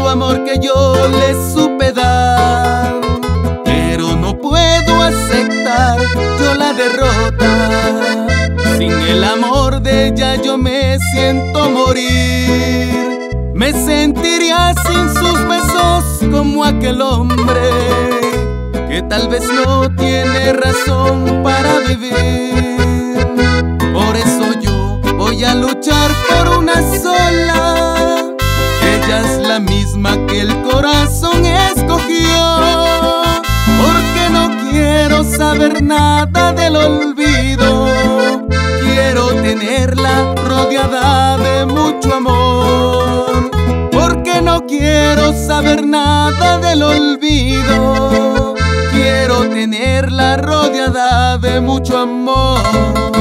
tanto amor que yo le supe dar, pero no puedo aceptar yo la derrota. Sin el amor de ella yo me siento morir. Me sentiría sin sus besos como aquel hombre que tal vez no tiene razón para vivir. Por eso yo voy a luchar por una sola. Ella es la misma que el corazón escogió. Porque no quiero saber nada del olvido. Quiero tenerla rodeada de mucho amor. Porque no quiero saber nada del olvido. Quiero tenerla rodeada de mucho amor.